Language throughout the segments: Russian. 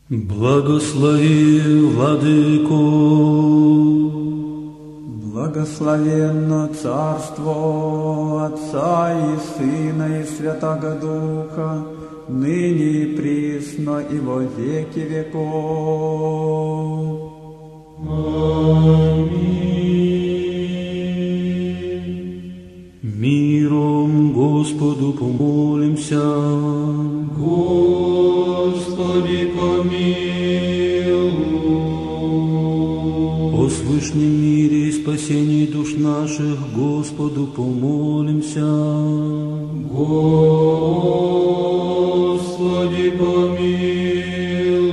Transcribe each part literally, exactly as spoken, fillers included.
Благослови, Владыко. Благословенно Царство Отца и Сына и Святаго Духа, ныне и присно и во веки веков. Аминь. Миром Господу помолимся. Господи, помилуй. О свышнем мире и спасении душ наших Господу помолимся. Господи, помилуй.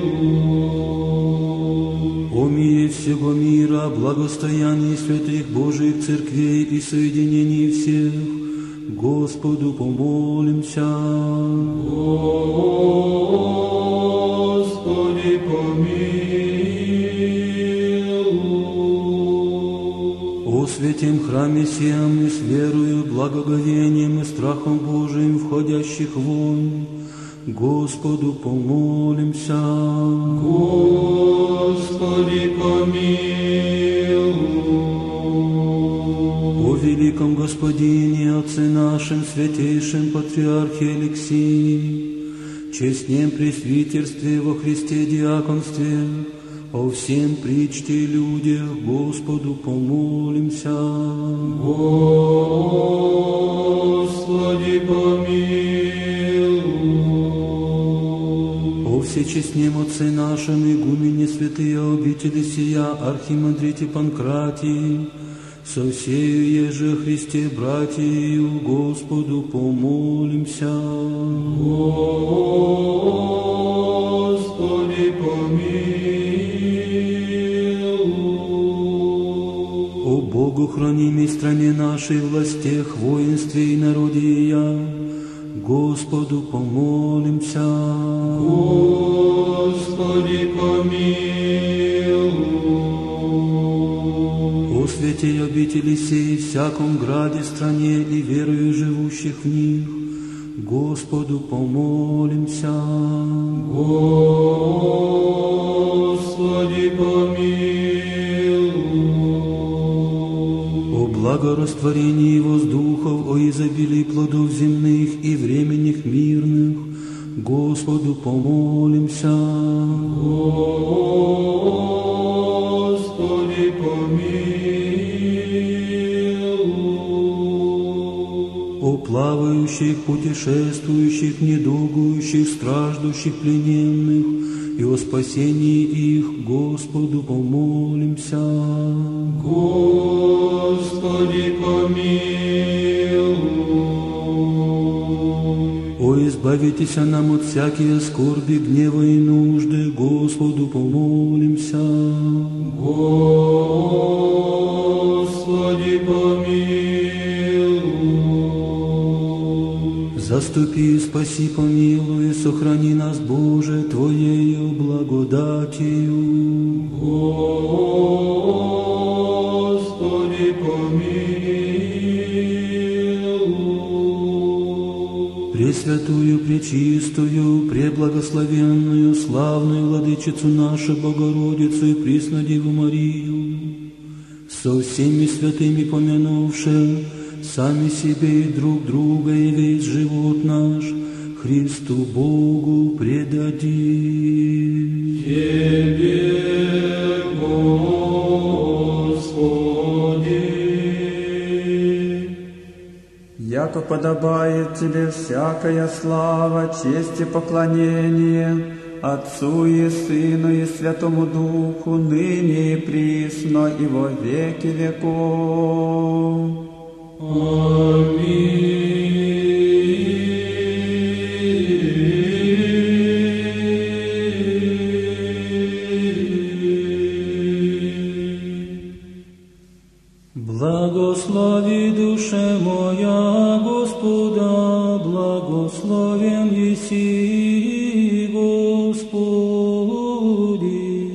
О мире всего мира, благостоянии святых Божиих церквей и соединении всех Господу помолимся. Господи, помилуй. О святем храме сем и с верою, благоговением и страхом Божиим входящих вон, Господу помолимся. Господи, помилуй. О великом Господине, Отце нашим, святейшем Патриархе Алексии, честнем пресвитерстве во Христе диаконстве, о всем причте и людях Господу помолимся. Господи, помилуй. О всечестнем Отце нашем, игумене святые обители сия, архимандрите Панкратии, со всею еже Христе братью Господу помолимся. Господи, помилуй. О Богу хранимой стране нашей, властях, воинстве и народе ее, Господу помолимся. Господи, помилуй. О святей обители сей, всяком граде, стране и верою живущих в них, Господу помолимся. Господи, помилуй. О благорастворении воздухов, о изобилии плодов земных и временных мирных, Господу помолимся. Господи, помилуй. О плавающих, путешествующих, недугующих, страждущих, плененных, и о спасении их Господу помолимся. Господи, помилуй. О избавитесь нам от всякие скорби, гнева и нужды, Господу помолимся. Господи, помилуй. Заступи, спаси, помилуй, сохрани нас, Боже, Твоею благодатью. Господи, помилуй. Пресвятую, пречистую, преблагословенную, славную Владычицу нашу, Богородицу и пресну Деву Марию, со всеми святыми помянувши сами себе и друг друга и весь живот наш Христу Богу предадим. Тебе, Господи. Яко подобает Тебе всякая слава, честь и поклонение Отцу и Сыну и Святому Духу, ныне и присно и во веки веков. Аминь. Благослови, душе моя, Господа, благословен еси, Господи.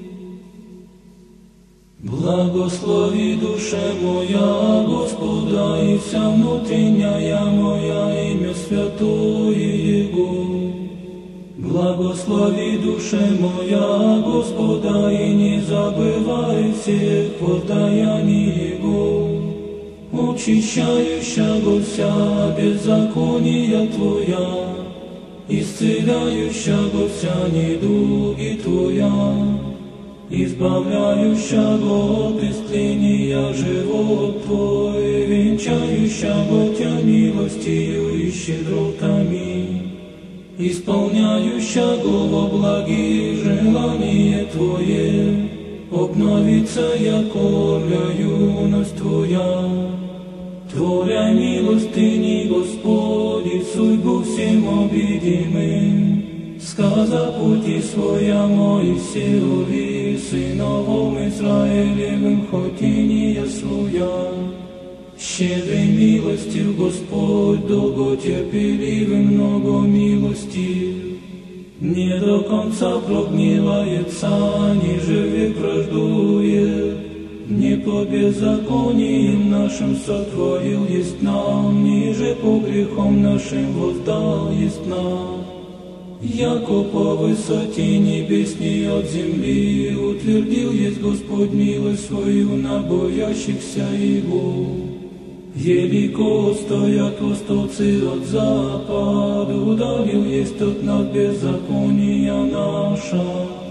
Благослови, душе моя, Господа, и вся внутренняя моя, имя святое Его. Благослови, душе моя, Господа, и не забывай всех подаяние Его, очищающего вся беззакония Твоя, исцеляющего вся недуги Твоя, избавляющего от истления живот Твой, венчающего Тя милостью и щедротами, исполняющего во благих желание Твое, обновится яко юность Твоя. Творя милостыни, Господи, судьбу всем обидимым, сказа пути своя Моисееві, сыновом Израилевым, хоть и не я своя. Щедрой милостью Господь, долготерпеливым, много милостив. Не до конца прогневается, ниже век враждует. Не по беззакониям нашим сотворил есть нам, ниже по грехам нашим воздал есть нам. Яко по высоте небесней от земли утвердил есть Господь милость свою на боящихся Его. Велико стоят восточцы от западу, удалил есть от нас беззакония наша.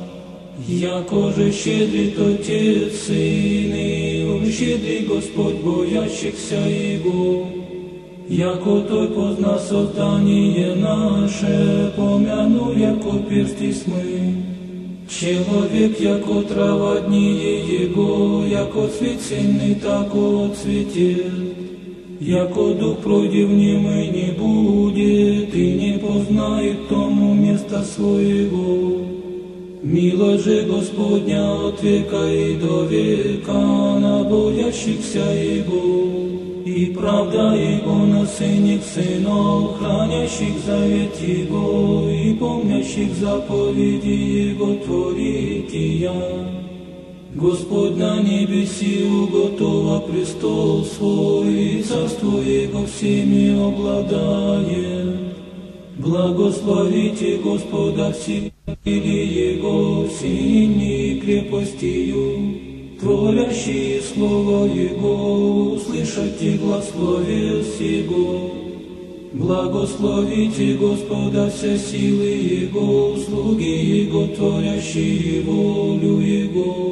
Яко же щедрит Отец Сын, и щедрый Господь боящихся Его. Яко Той позна создание наше, помянул, яко персти смы. Человек, яко трава дни Его, яко цвет сильный, тако цветет. Яко дух пройдет немы не будет, и не познает тому места своего. Мило же Господня от века и до века на боящихся Его, и правда Его на сынах сынов, хранящих завет Его и помнящих заповеди Его творития. Господь на небеси уготова престол свой, и царство Его всеми обладает. Благословите Господа все или Его сильней крепостью, творящие слово Его, услышите глас словес Его. Благословите Господа все силы Его, слуги Его, творящие волю Его.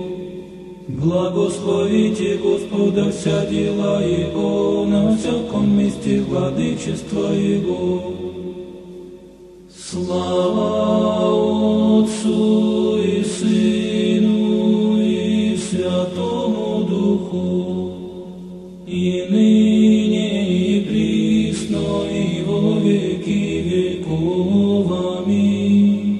Благословите Господа вся дела Его, на всяком месте владычества Его. Слава Отцу и Сыну и Святому Духу, и ныне и присно и во веки веков. Аминь.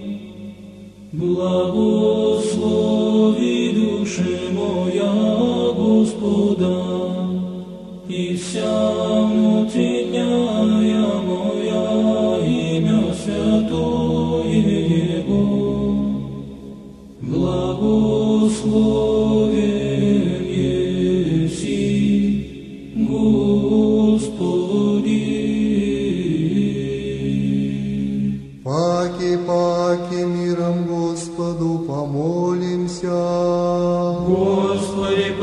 Благослови, душе моя, Господа, и вся внутренняя моя имя святое Его. Благословен еси, Господи. Паки, паки, миром Господу помолимся. Господи,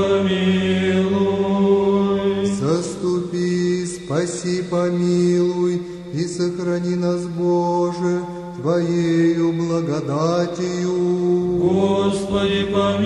помилуй. Заступи, спаси, помилуй и сохрани нас, Боже, Твоею благодатью. Господи,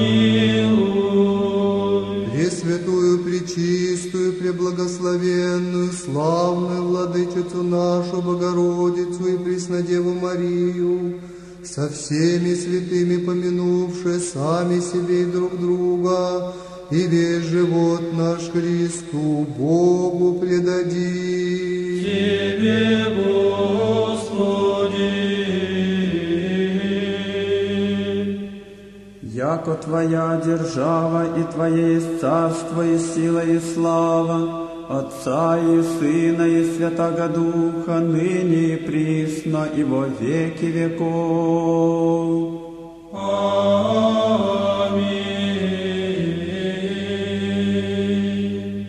помилуй. Пресвятую, пречистую, преблагословенную, славную Владычицу нашу Богородицу и Преснодеву Марию, со всеми святыми помянувши сами себе и друг друга, и весь живот наш Христу Богу предадим. Тебе, Господи. Яко Твоя держава и Твое есть царство и сила и слава, Отца и Сына и Святаго Духа, ныне и присно и во веки веков. Аминь.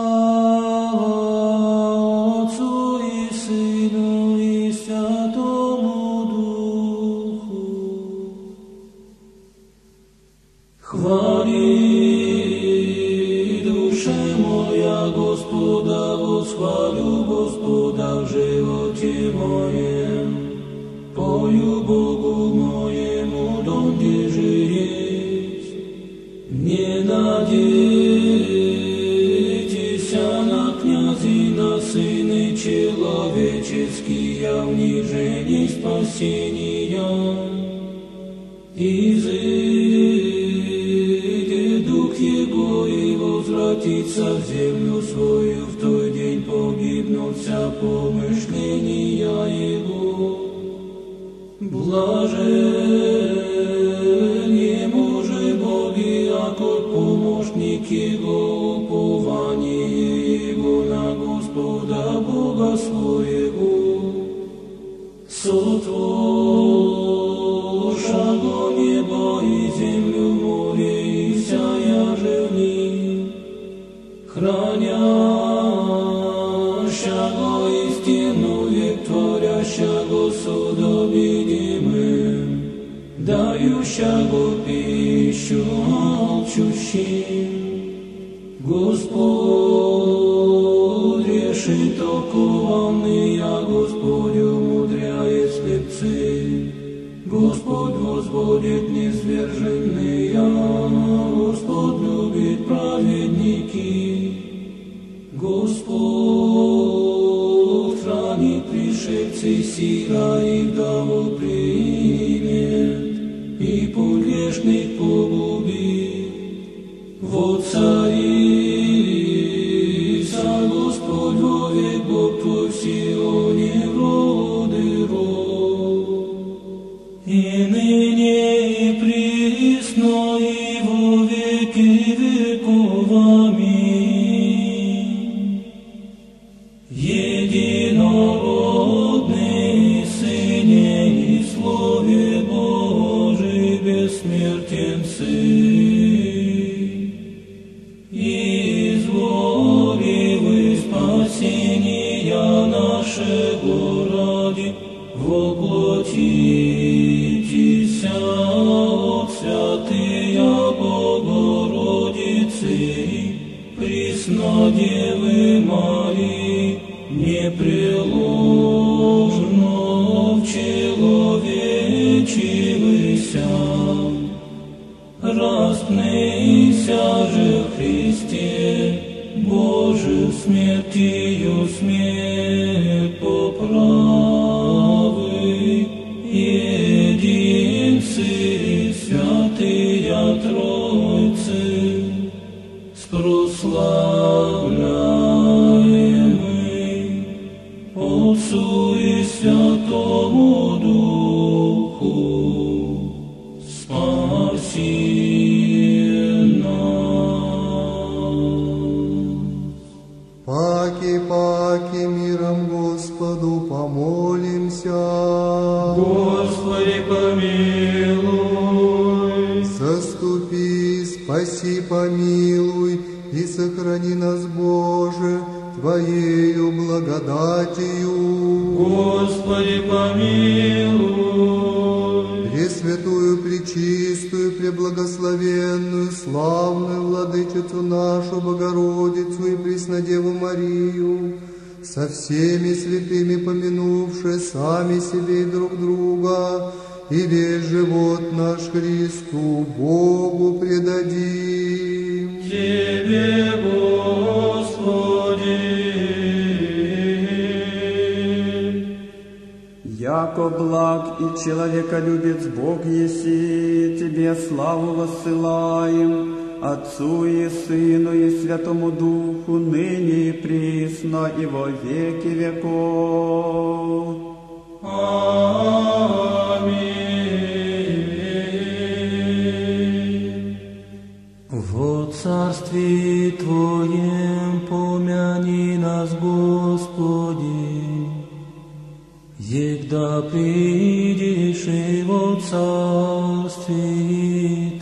Слава Отцу и Сыну и Святому человеческие унижения спасения. Изыдет дух его и возвратится в землю свою, в тот день погибнут вся помышления его. Блажен ему же Боги, ако помощник его, упование его на Господа Бога своего. Сотворшаго небо и землю, море и вся же в них, хранящего истину век, творящего судобидимым, дающего пищу молчущим. Господь решит окованные, Господь умудряет слепцы. Господь возводит низверженные, Господь любит праведники. Господь хранит пришельцы сира и вдову примет, и погрешных погубит. Вот царица Господь вовек, Бог твой в Сионе, роды род. И ныне и присно и во веки веков. Аминь. Единородный Сыне и в Слове Божий бессмертен Сын, изволивый спасения нашего ради, воплотитесь от святыя Богородицы, Преснодевы Марии, непреложно вчеловечивыся, распнися же в Христе, Боже, смертью смерть поправы, единцы святыя Тройцы, спрославляемый Отцу и Святому Духу, спаси Паки, паки, миром Господу помолимся. Господи, помилуй. Заступи, спаси, помилуй и сохрани нас, Боже, Твоею благодатью. Господи, помилуй. Пресвятую, пречистую, преблагословенную, славную Владычицу нашу Богородицу и Преснодеву Марию, со всеми святыми помянувши сами себе и друг друга, и весь живот наш Христу Богу предадим. Тебе, Господи. Яко благ и человеколюбец Бог еси, Тебе славу воссылаем, Отцу и Сыну и Святому Духу, ныне и присно и во веки веков. Аминь. Во Царстве Твоем помяни нас, Господи, егда придешь и во Царстве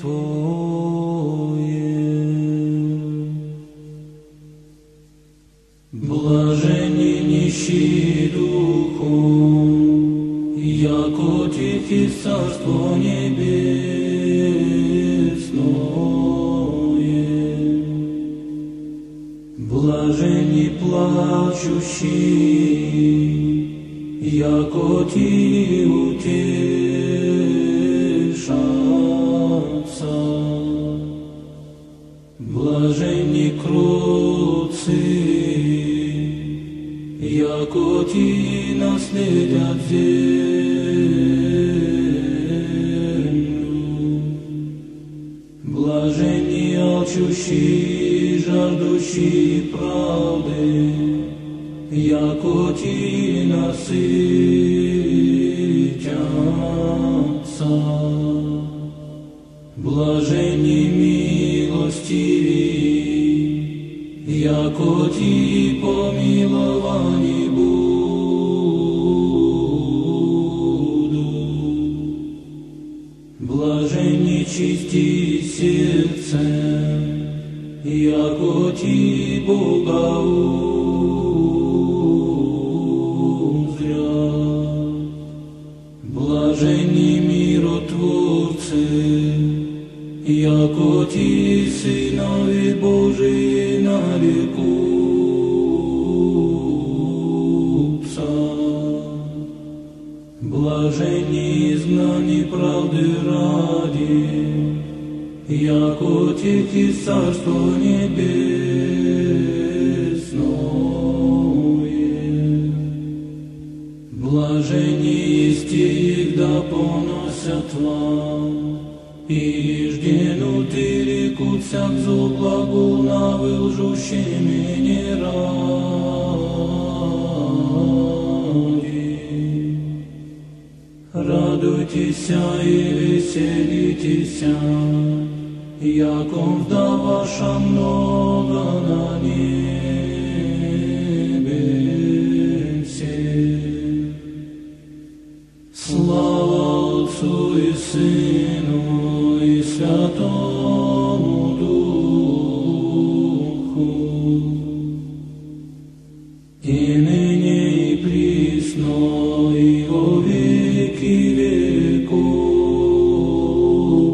Твоем. Блаженни нищие духом, яко Тихи Царство Небесное. Блаженни плачущие, яко ти утешатся. Блаженни кроцы, яко ти наследят землю. Блаженни алчущие, жаждущие правды, яко ти насытятся. Блаженни милостивые, яко ти помиловани будут. Блаженни чисти сердцем, яко ти Бога узрят. Блаженни миротворцы, яко ти сынови Божии нарекутся. Блаженни изгнани правды ради, яко тех царство небесное. Блаженни есть их, да поносят вам, и жденут и рекут всяк зло глагол на вылжущими не ради. Радуйтесь и веселитесь, яко вдова ваша много на небе всех. Слава Отцу и Сыну и Святому Духу, и ныне и присно и во веки веков.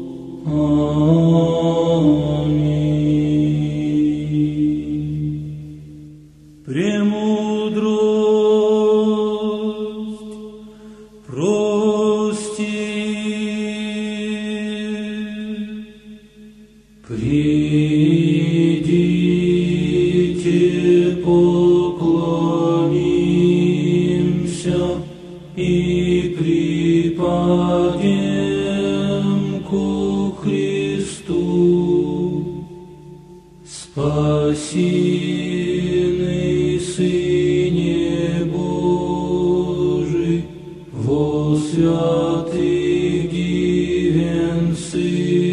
Аминь. Премудрость прости. Придите, поклонимся и припадем ко Христу, спасенный Сыне Божий, во святых дивенций,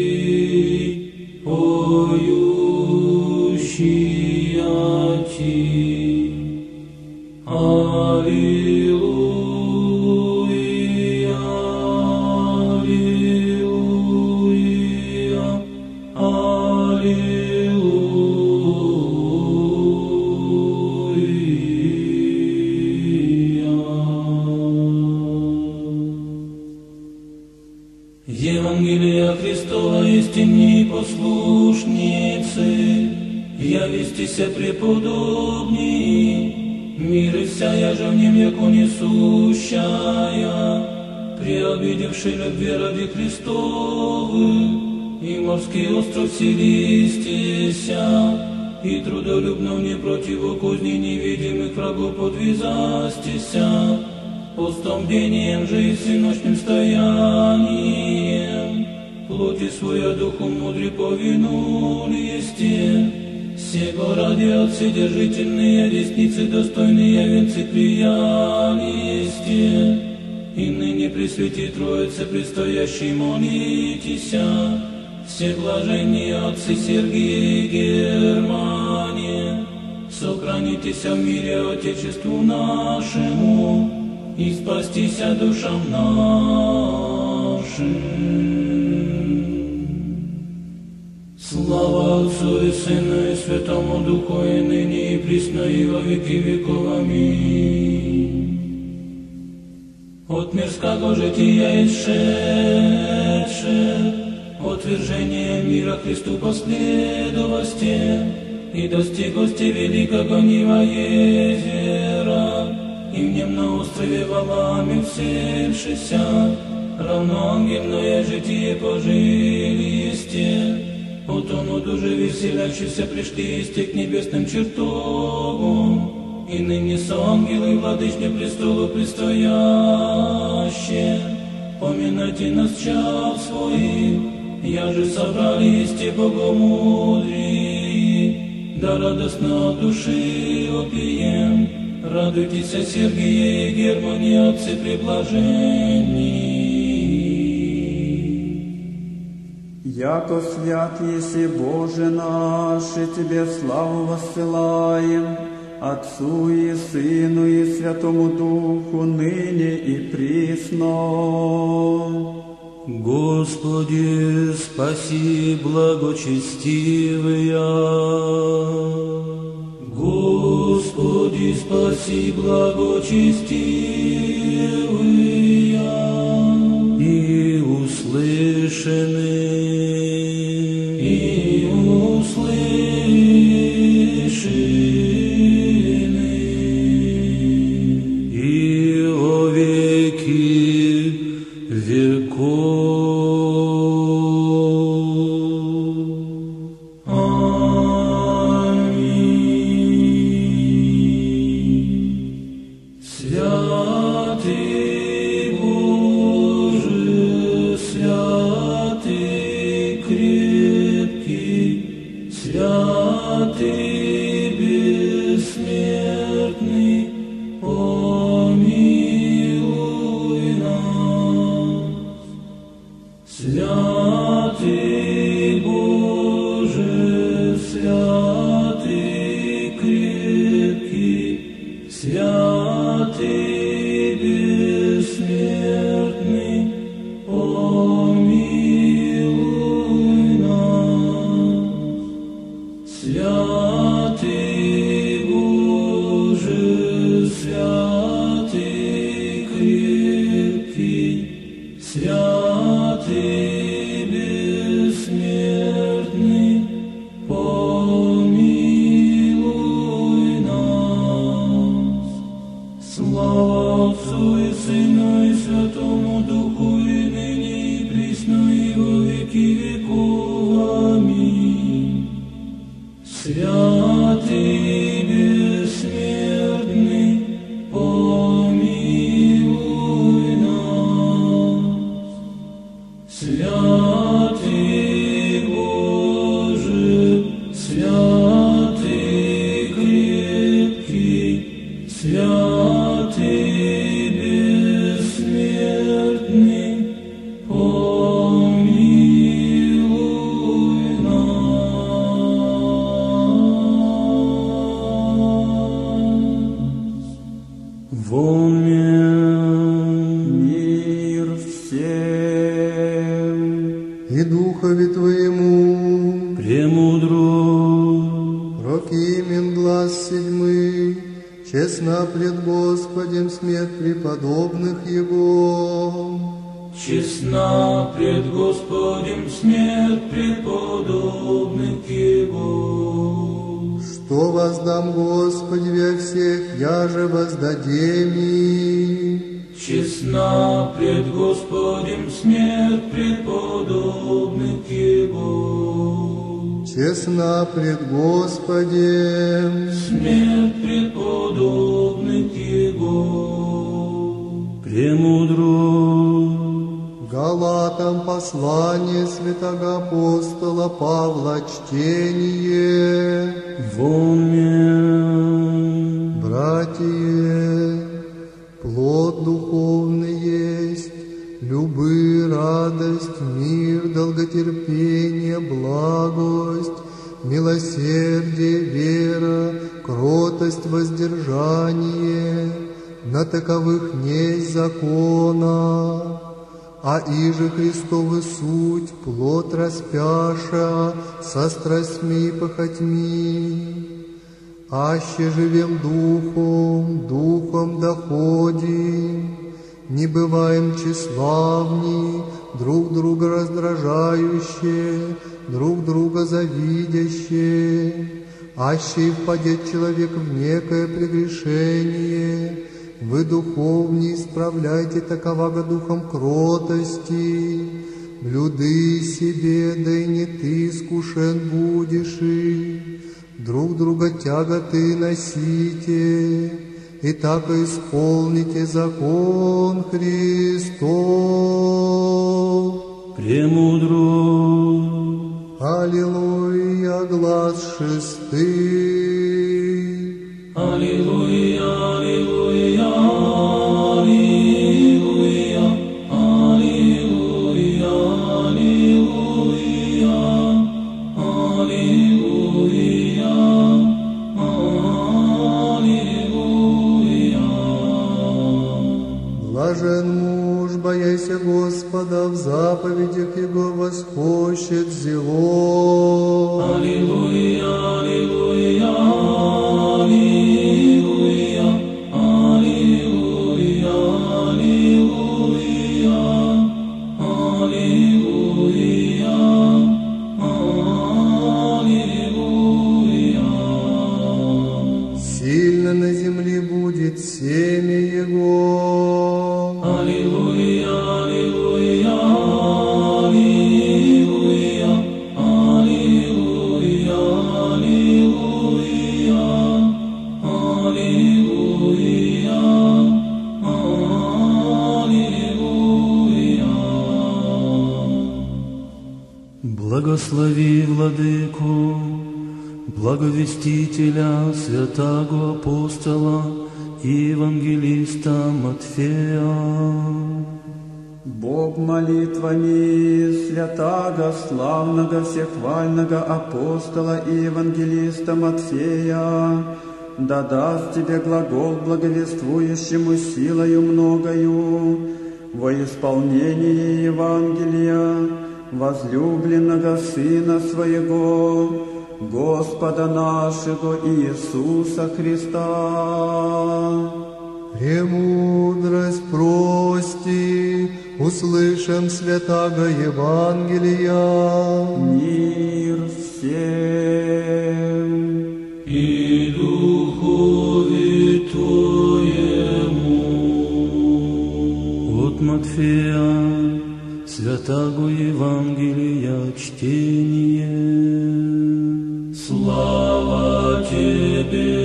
поющий Ти. Аллилуйя, аллилуйя, аллилуйя. Евангелия Христова истинни послушницы, явистися преподобней, мир и вся я же в нем яко несущая, преобидевши любви ради Христовы, и морский остров селистися, и трудолюбно мне противу козни невидимых врагов подвизастися, постом бдением же и всеночным стоянием, плоти своя духу мудре повинули есте, сего ради отседержительные десницы достойные венцы прияли есте, и ныне при свете Троице предстоящей молитеся, все блаженные отцы Сергии и Германия, сохранитеся в мире Отечеству нашему, и спастися душам нашим. Слава Отцу и Сыну и Святому Духу, и ныне и присно и во веки веков. Аминь. От мирского жития исшедше, отвержение мира Христу последовости, и достигости великого Нива езера, и в нем на острове валами всельшися, равно ангельное житие пожили есте, от он уже веселящийся пришли есте к небесным чертогам, и ныне с ангелы владычне престолу предстояще, поминайте нас час своих, я же собрались те богомудрии, да радостно от души опием. Радуйтесь, Сергие и Германе, отцы преблаженни. Яко свят еси Боже наш, и Тебе славу воссылаем, Отцу и Сыну и Святому Духу, ныне и присно. Господи, спаси благочестивые. Господи, спаси благочестивые и услышанные, и услышанные, и во веки веков. Честна пред Господем смерть преподобных Его. Что воздам Господи всех, я же воздадем им. Честна пред Господем смерть преподобных Его. Честна пред Господем смерть преподобных Его. Премудро Галатам послание святого апостола Павла чтение. Вон Братья, плод духовный есть, любы, радость, мир, долготерпение, благость, милосердие, вера, кротость, воздержание. На таковых несть закона. А иже Христовы суть, плоть распяша, со страстьми и похотьми. Аще живем духом, духом доходим, не бываем тщеславни, друг друга раздражающие, друг друга завидящие. Аще и впадет человек в некое прегрешение, вы духовнее исправляйте таковаго духом кротости, блюды себе, да и не ты искушен будешь, и друг друга тяготы носите, и так исполните закон Христов. Премудрый. Аллилуйя, глаз шестый. Аллилуйя, аллилуйя, аллилуйя, аллилуйя, аллилуйя, аллилуйя, аллилуйя. Блажен муж, бояся Господа, в заповедях Его восхощет зело. Аллилуйя, аллилуйя, аллилуйя, аллилуйя, аллилуйя, аллилуйя, аллилуйя. Сильно на земле будет семя Его. Аллилуйя, аллилуйя, аллилуйя, аллилуйя, аллилуйя, аллилуйя, аллилуйя. Благослови, Владыку, благовестителя, святаго апостола и евангелиста Матфея. Бог молитвами святаго, славного, всехвального апостола и евангелиста Матфея да даст тебе глагол, благовествующему силою многою во исполнение Евангелия возлюбленного Сына Своего, Господа нашего Иисуса Христа. Премудрость прости, услышим святаго Евангелия. Мир всем. И Духове Твоему. От Матфея, святаго Евангелия чтение. Слава Тебе,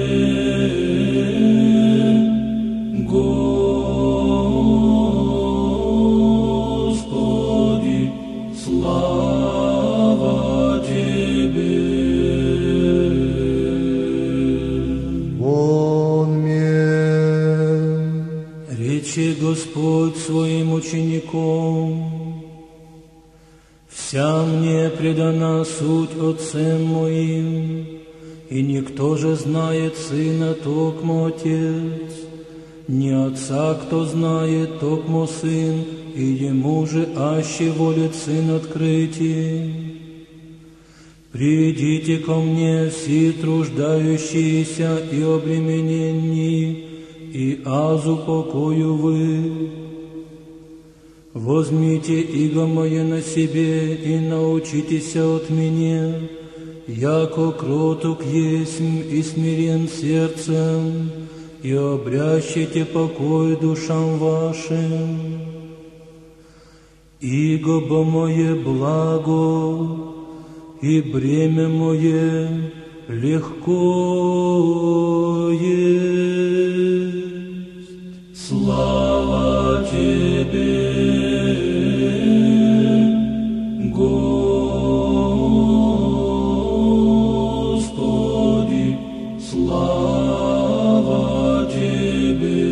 Господи, слава Тебе. Аминь. Рече Господь своим ученикам: «Вся мне предана суть Отцем моим, и никто же знает Сына, токмо Отец, не Отца, кто знает, токмо Сын, и Ему же аще волит Сын открытий. Придите ко мне, все труждающиеся и обремененные, и аз упокою вы. Возьмите иго мое на себе и научитесь от меня, яко кроток есмь и смирен сердцем, и обрящите покой душам вашим. Иго бо мое благо, и бремя мое легко есть. Слава Тебе, Господи, слава Тебе.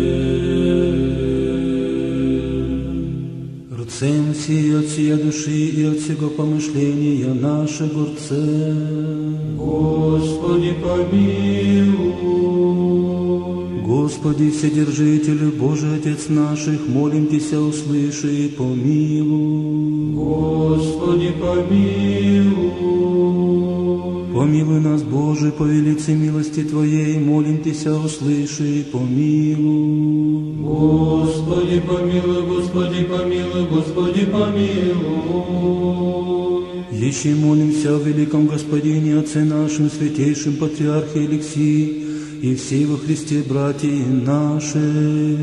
Рцем си от сия души и от сего помышления наше горце. Господи, помилуй. Господи, Вседержитель, Божий Отец наших, молим Тебя, услыши и помилуй. Господи, помилуй. Помилуй нас, Боже, по велице милости Твоей, молим Тебя, услыши и помилуй. Господи, помилуй, Господи, помилуй, Господи, помилуй. Еще молимся о великом Господине, Отце нашем, святейшем Патриархе Алексии, и все во Христе братья наши.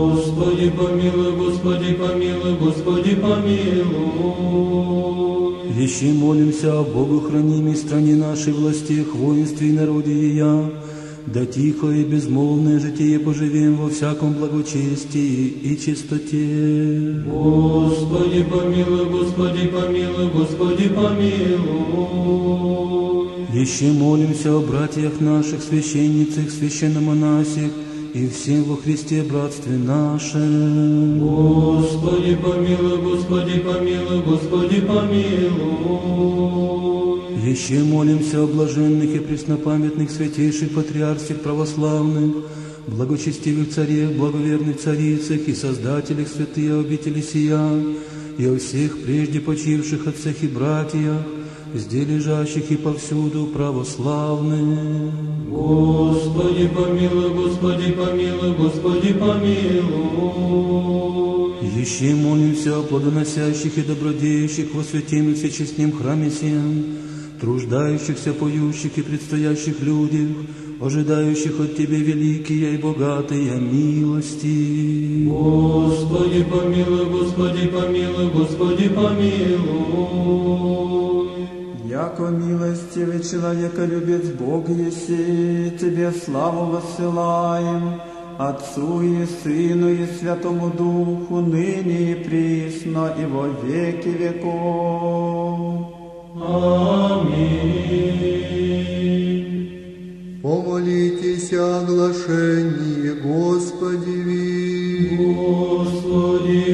Господи, помилуй, Господи, помилуй, Господи, помилуй. Еще молимся о Богу хранимой стране нашей, властях, воинстве и народе ее, да тихо и безмолвное житие поживем во всяком благочестии и чистоте. Господи помилуй, Господи помилуй, Господи помилуй. Еще молимся о братьях наших, священницах, священномонасях и всем во Христе братстве нашем. Господи помилуй, Господи помилуй, Господи помилуй. Еще молимся о блаженных и преснопамятных святейших патриарсих православных, благочестивых царях, благоверных царицах и создателях святые обители сия, и о всех прежде почивших отцах и братьях, здесь лежащих и повсюду православных. Господи помилуй, Господи помилуй, Господи помилуй. Еще молимся о плодоносящих и добродеющих во святем и всечестном храме сем, труждающихся, поющих и предстоящих людях, ожидающих от Тебе великие и богатые милости. Господи помилуй, Господи помилуй, Господи помилуй. Яко милостивый человеколюбец Бог еси, Тебе славу воссылаем, Отцу и Сыну и Святому Духу, ныне и присно и во веки веков. Аминь. Помолитесь о оглашении Господеви. Господи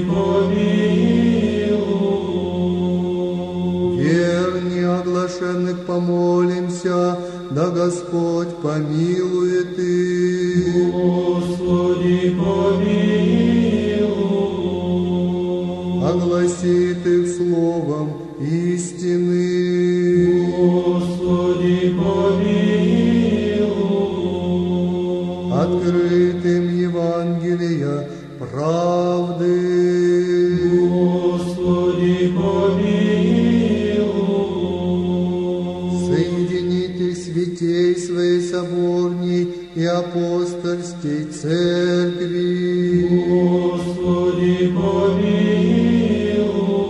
помилуй. Верни оглашенных помолимся, да Господь помилует их. Господи помилуй. Огласит их словом истины. Господи помилуй. Открытым Евангелия правды. Господи помилуй. Соединит их святей своей соборней и апостольской церкви. Господи помилуй.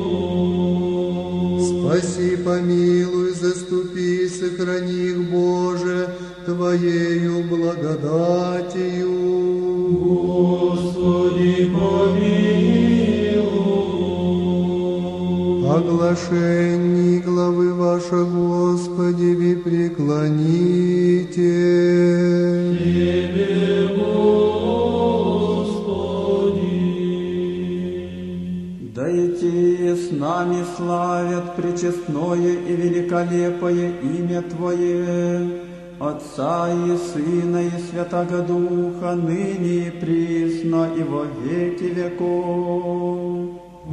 Спаси, помилуй, заступи, сохрани их, Боже, Твоею благодатью. Господи помилуй. Оглашении главы ваша, Господи, ви преклоните. Тебе, Господи. Да и те с нами славят пречестное и великолепое имя Твое, Отца и Сына и Святаго Духа, ныне и присно и во веки веков.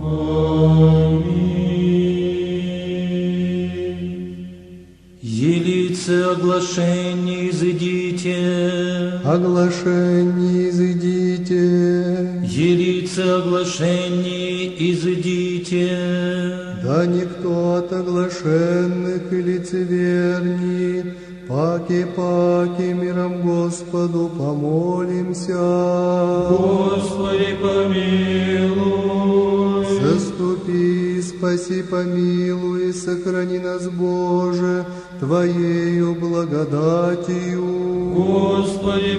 Аминь. Елице оглашение изыдите, Оглашение изыдите, елице оглашение изыдите. да никто от оглашенных и лицеверни, паки-паки миром Господу помолимся. Господи помилуй. Заступи, спаси, помилуй, сохрани нас, Боже, Твоею благодатью. Господи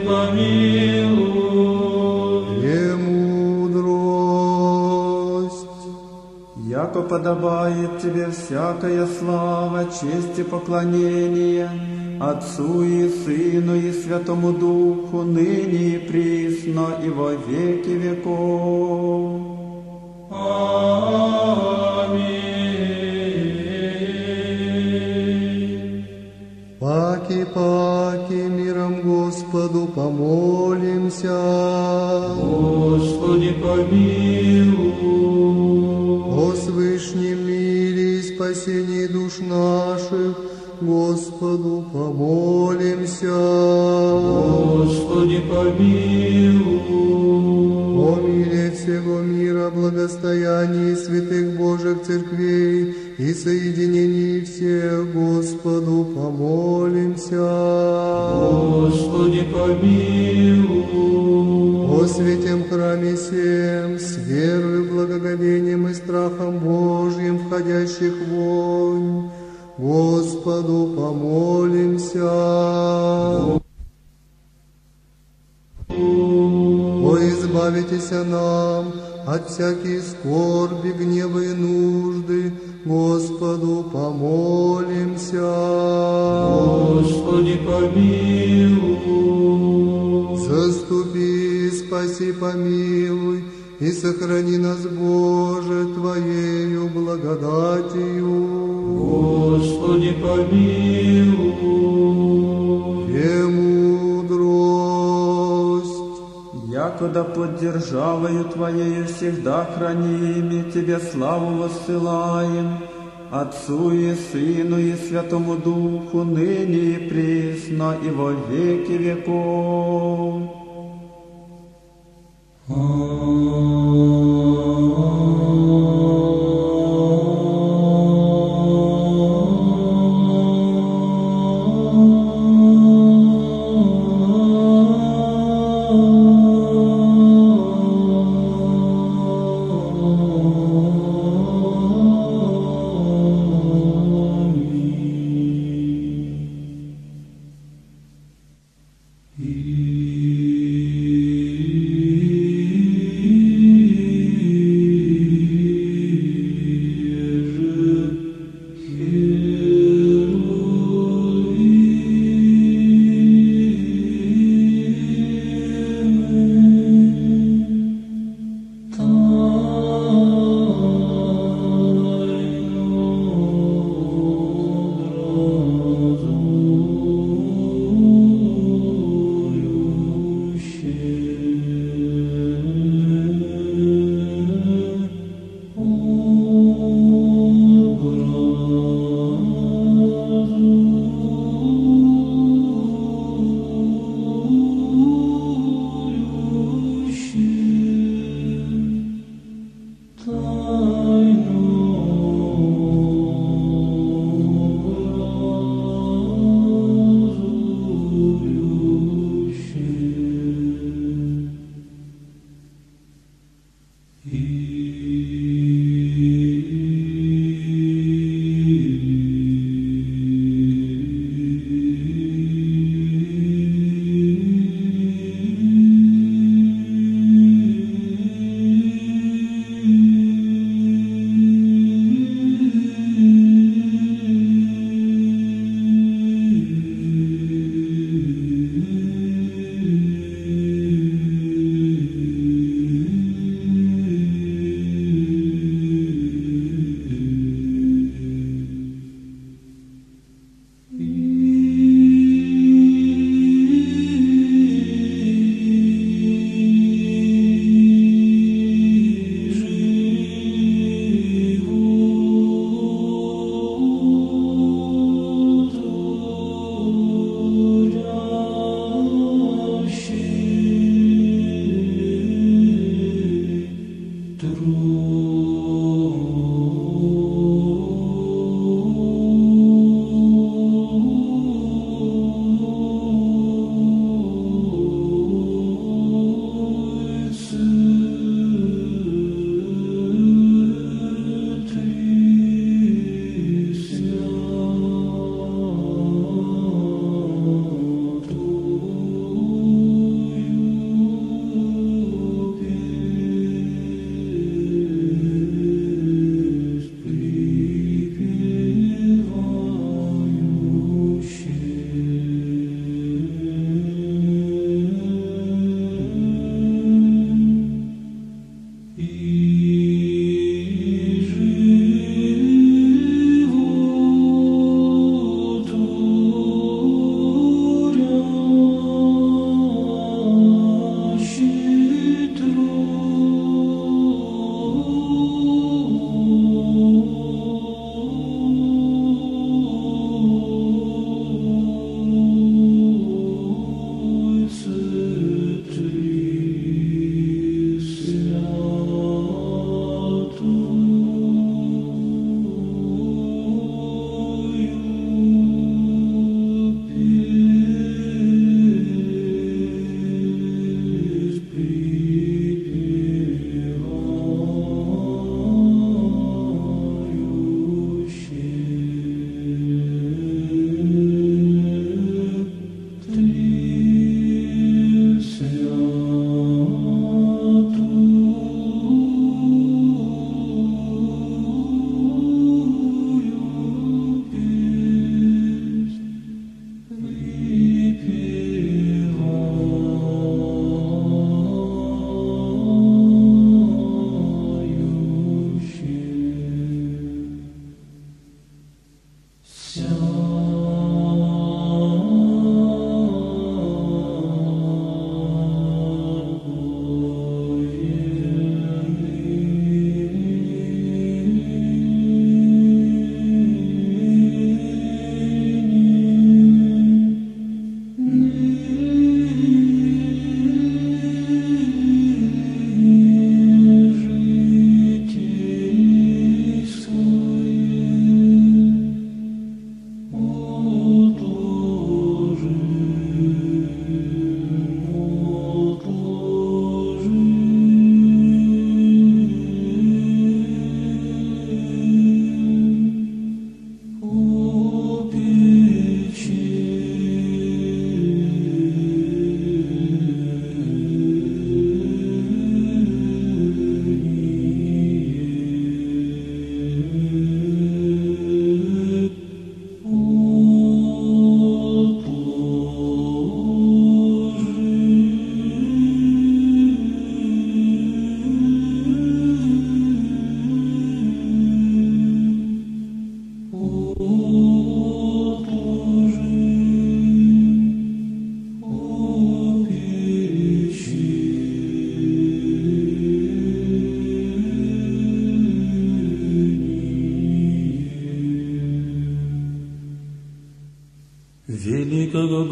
помилуй. Премудрость. Яко подобает Тебе всякая слава, честь и поклонение, Отцу и Сыну и Святому Духу, ныне и присно и во веки веков. Аминь. Паки-паки миром Господу помолимся. Господи помилуй. О свышнем мире и спасении душ наших, Господу помолимся. Господи помилуй. О мире всего мира, благостоянии святых Божьих церквей и соединении всех, Господу помолимся. Господи помилуй. О Во святем храме сем, с верою, благоговением и страхом Божьим, входящих вонь, Господу помолимся. О, избавитесь нам от всякой скорби, гнева и нужды, Господу помолимся. Господи, помилуй. Заступи, спаси, помилуй, и сохрани нас, Боже, Твоею благодатью. Господи, помилуй. Премудрость. Якуда под державою Твоею всегда хранимы, Тебе славу воссылаем, Отцу и Сыну и Святому Духу, ныне и присно, и во веки веков.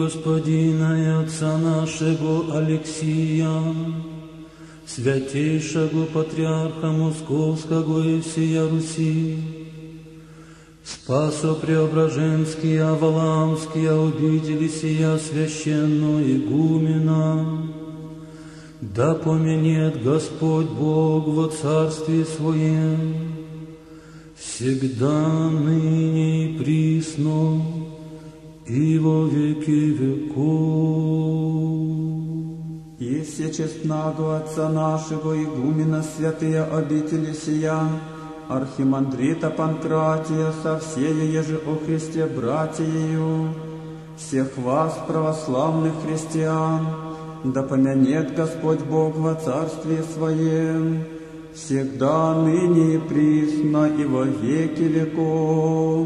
Господина и Отца нашего Алексия, святейшего Патриарха Московского и всея Руси, Спасо-Преображенские, Валаамские обители сия священного игумена, да поменет Господь Бог во Царстве Своем, всегда, ныне и присно, и во веки веков. И все честного Отца нашего игумена святые обители сия, архимандрита Панкратия со всею еже о Христе братьею, всех вас, православных христиан, да помянет Господь Бог во Царстве Своем, всегда, ныне и присно, и во веки веков.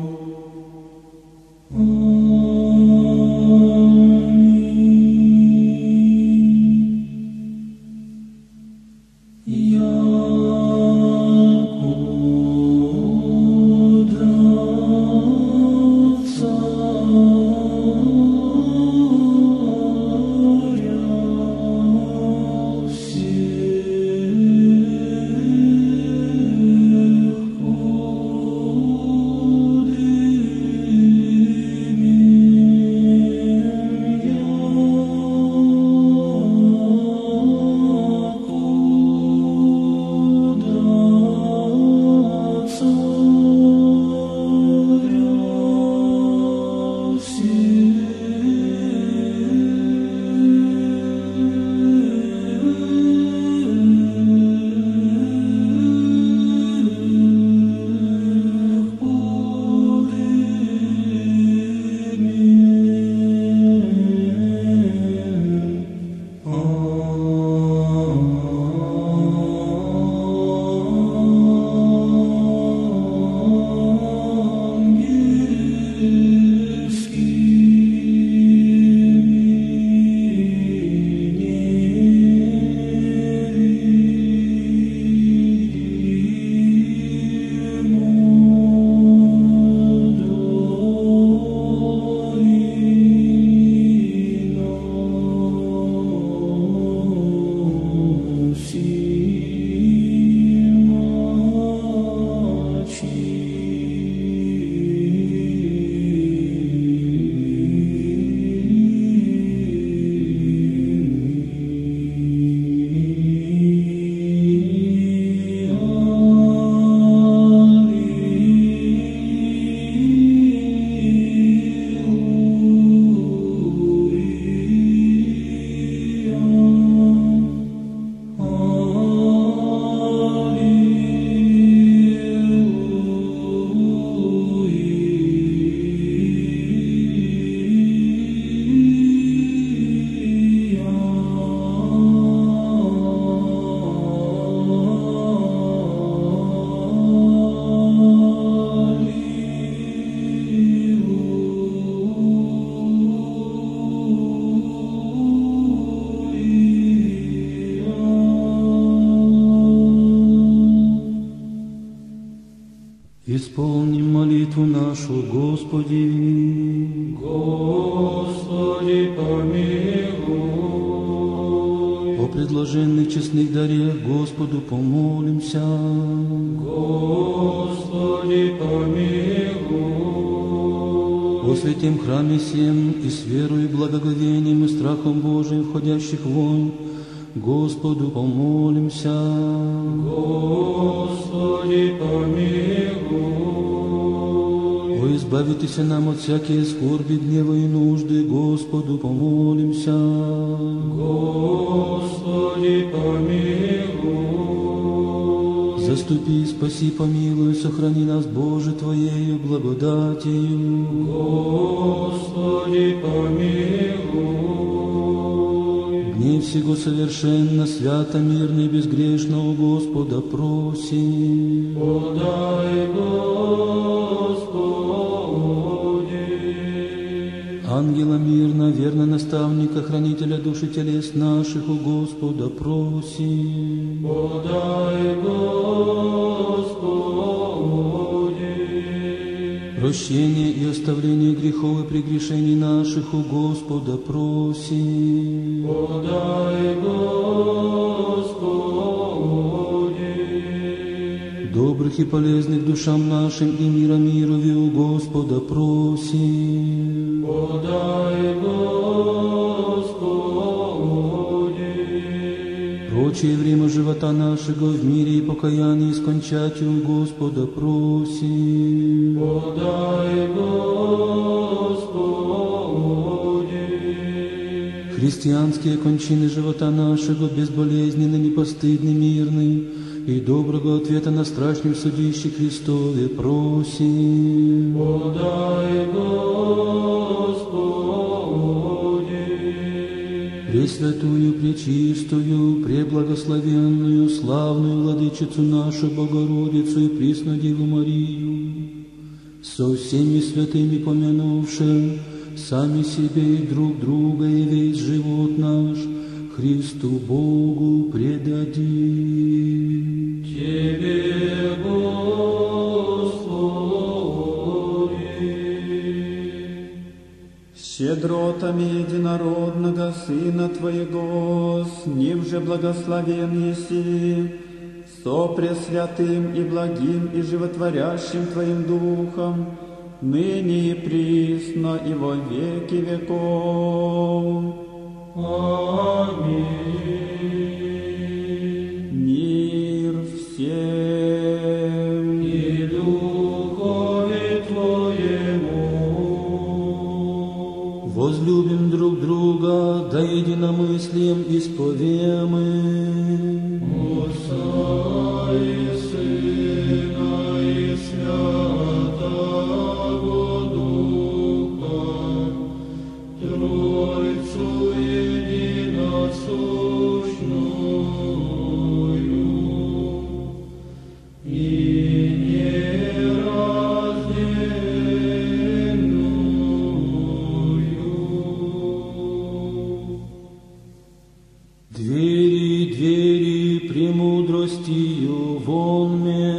Исполним молитву нашу, Господи. Господи, помилуй. О предложенных честных дарах Господу помолимся. Господи, помилуй. О святем храме сем и с верою и благоговением и страхом Божиим входящих вон, Господу помолимся. Господи, помилуй. О избавитеся нам от всякие скорби, гнева и нужды, Господу помолимся. Господи, помилуй. Заступи, спаси, помилуй, сохрани нас, Боже, Твоею благодатью. Господи, помилуй. Дни всего совершенно, свято, мирно и безгрешно у Господа просим. Подай, Господи. Ангела мирно, верно наставника, хранителя души телес наших у Господа просим. Подай, Господи. прощение и оставление грехов и прегрешений наших у Господа просим. Подай, Господи. Добрых и полезных душам нашим и мира мирови у Господа просим. Подай, Господи. Прочее время живота нашего в мире и покаянии скончать у Господа просим. Подай, Господи. Христианские кончины живота нашего безболезненны, непостыдны, мирны, и доброго ответа на страшном судище Христове просим. Подай, Господи. Пресвятую, пречистую, преблагословенную, славную Владычицу нашу Богородицу и пресную Деву Марию, со всеми святыми помянувши сами себе и друг друга и весь живот наш Христу Богу предадим. Тебе, Господи. Щедротами единородного Сына Твоего, с Ним же благословен еси, со пресвятым и благим и животворящим Твоим Духом, ныне и присно и во веки веков. Аминь. Мир всем И Духове Твоему. Возлюбим друг друга, да единомыслием исповемы. Отца и Сына и Святого Духа, Тройцу единосущную и нераздельную. Двери, двери, премудростью вонме.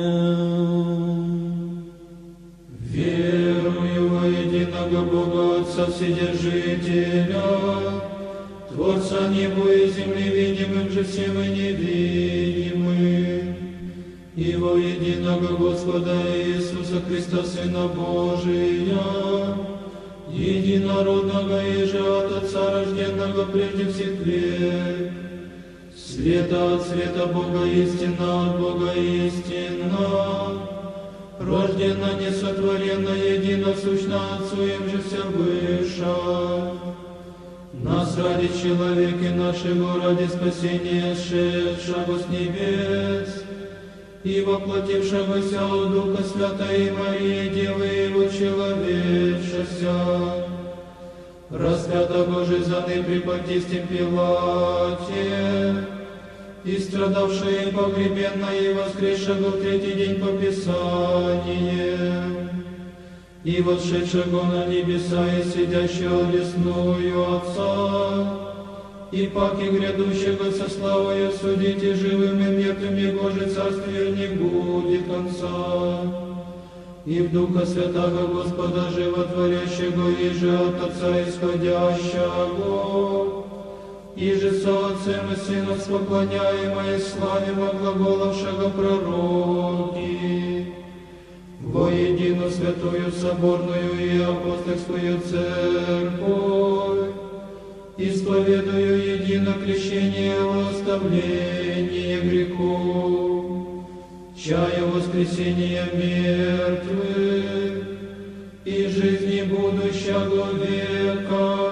Верую во единого Бога Отца Вседержителя, Творца неба и земли, видимым же всем и невидимым, и во единого Господа Иисуса Христа, Сына Божия, единородного и же от Отца, рожденного прежде всех век, света от света Бога истина, от Бога истина, рождена, несотворена, едино сущна Отцу, им же вся выша. Нас ради человека нашего, ради спасения сшедшего с небес и воплотившегося от Духа Святой Марии, Девы Его человечеся, распятого же за ны при Понтистем Пилате, и страдавший и погребенный и воскресшего в третий день по Писаниям, и восшедшего на небеса и сидящего одесную Отца, и паки грядущего со славою судить и живым и мертвым, Его же царствию не будет конца. И в Духа Святого Господа животворящего, и же от Отца исходящего, и же со Отцем и Сыном споклоняемой славе глаголовшего пророки, во единую святую соборную и апостольскую церковь, исповедую едино крещение во оставление грехов, чаю воскресения мертвых и жизни будущего века.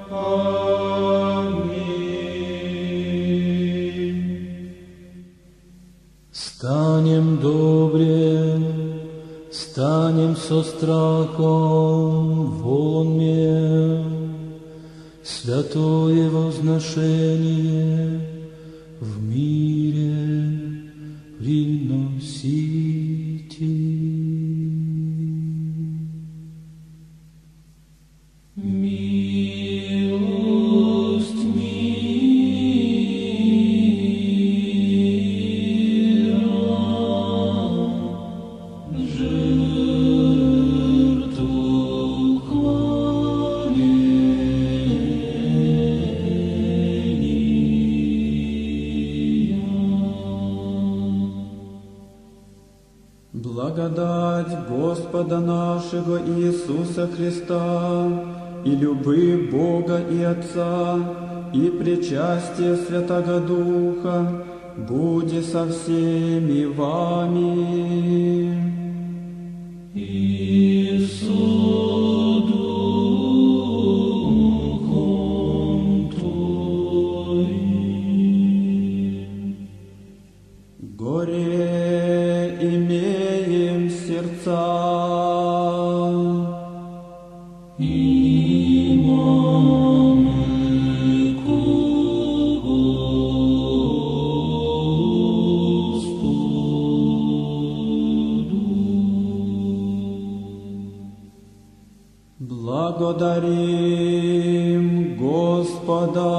Аминь. Станем добре, станем со страхом вонме, святое возношение в мире приносите. Милость мира, жертва Благодать Господа нашего Иисуса Христа и любви Бога и Отца и причастие Святого Духа буде со всеми вами. И со духом твоим. Горе имеем сердца, благодарим Господа.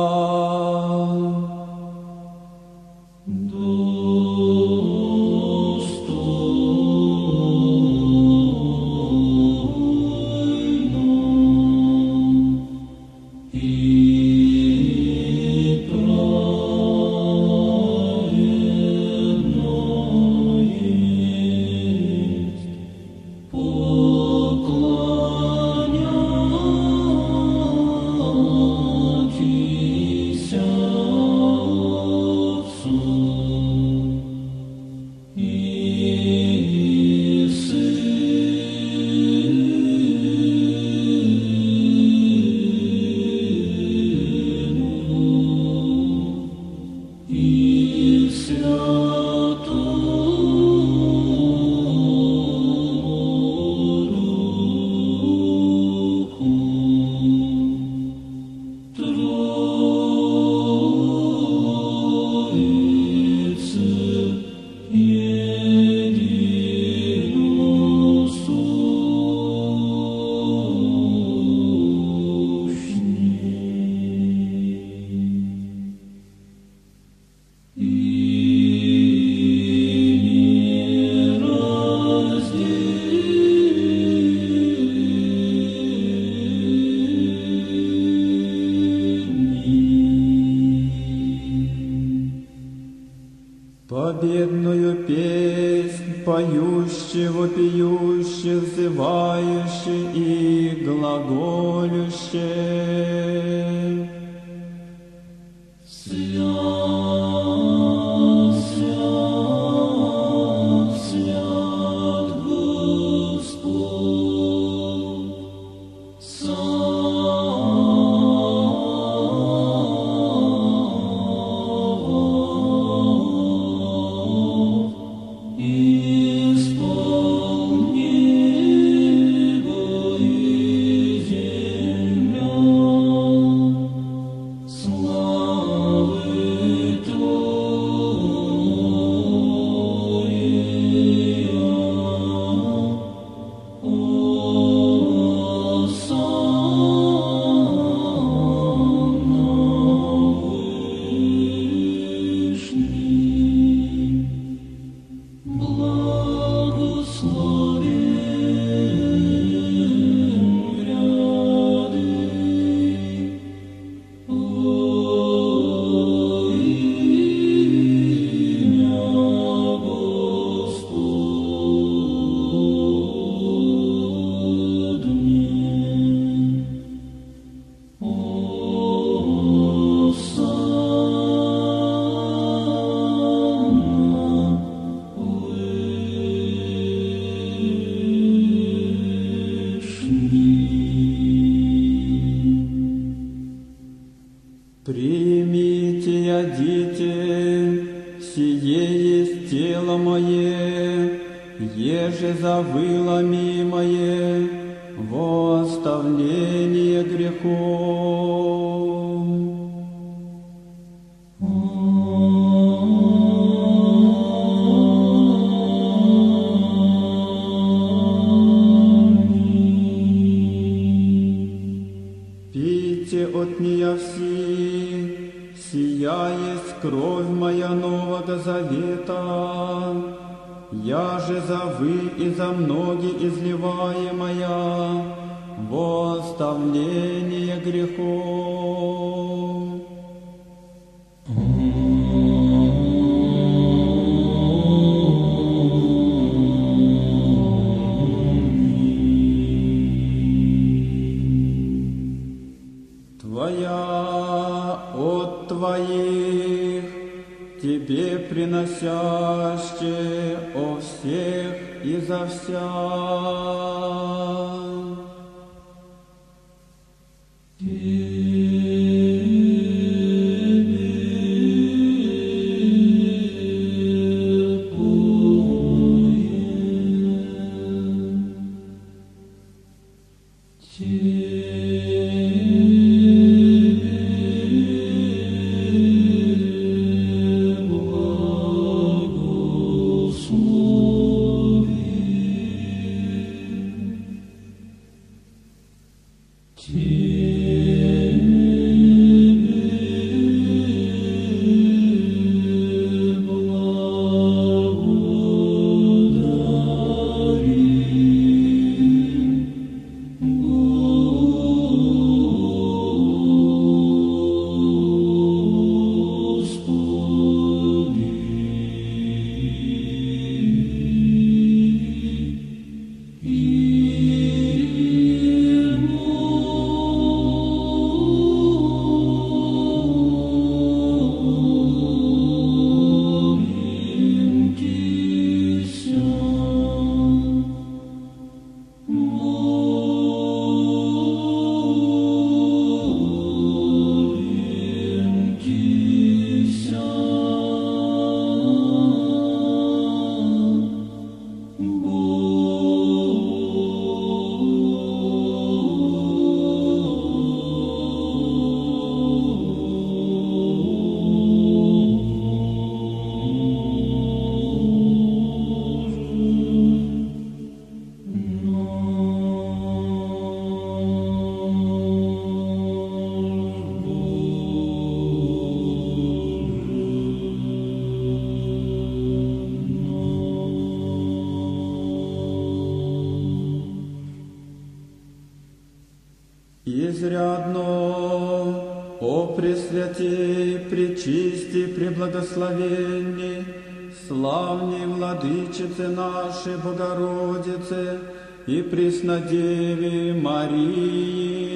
Победную песнь поющие, вопиющие, взывающие и глаголющие. Свят, свят, свят Господь, Примите, ядите, сие есть тело мое, еже завыло мимое, во оставление грехов. Пейте от нея все, сия есть кровь моя нового завета, я же за вы и за многие изливаемая во оставление грехов. моляще о всех и за вся. Изрядно, о Пресвятей, Пречисти, Преблагословенни, славней Владычице нашей Богородице и Преснодеве Марии.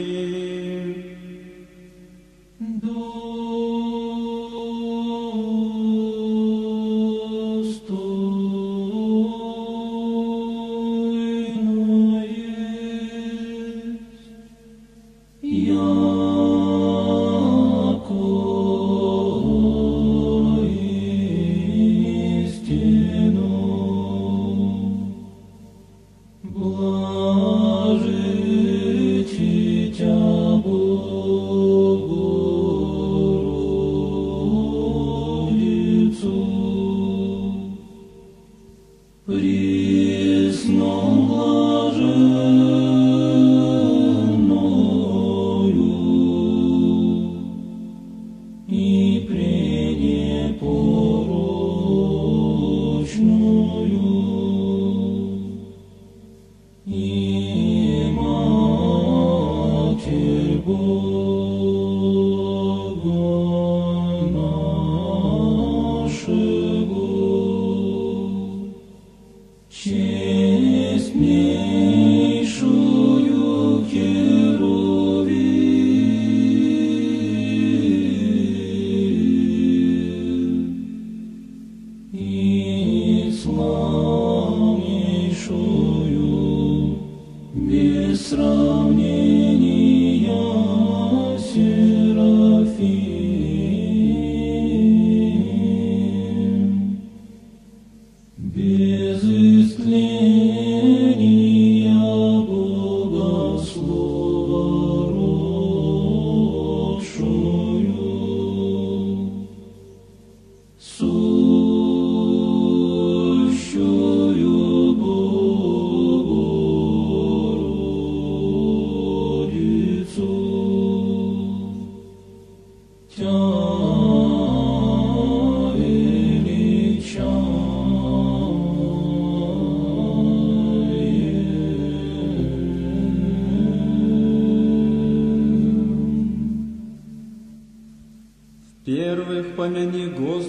Первых помяни,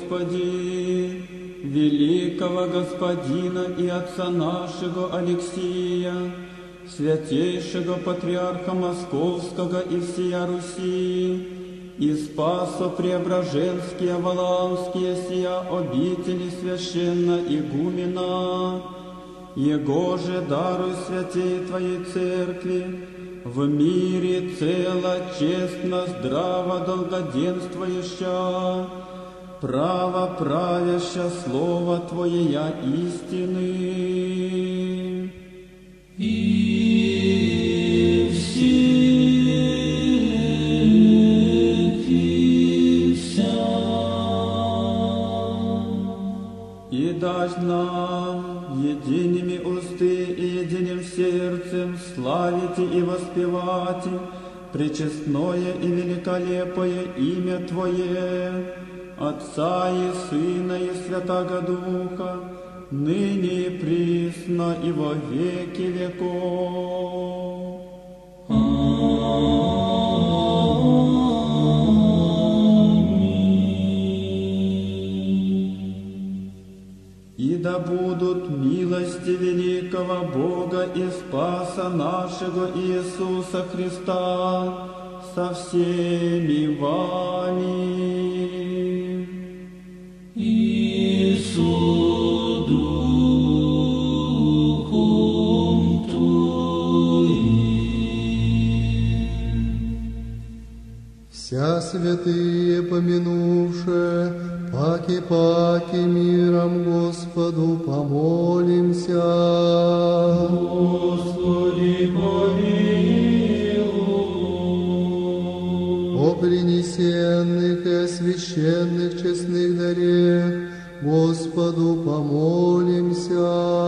Господи, великого Господина и Отца нашего Алексия, святейшего Патриарха Московского и всея Руси, и Спасо-Преображенские, Валаамские сия обители священно игумена, Его же даруй святей Твоей Церкви, в мире цело, честно, здраво, долгоденствующа, право правяща слово Твоея истины. И все вся. И дашь нам едиными усты и единым сердцем славите и воспевайте пречестное и великолепое имя Твое, Отца и Сына и Святаго Духа, ныне и присно и во веки веков. И да будут милости великого Бога и Спаса нашего Иисуса Христа со всеми вами. И со Духом Твоим. Вся святые помянувшие, паки-паки миром Господу помолимся. Господи, помилуй. О принесенных и освященных честных дарах Господу помолимся.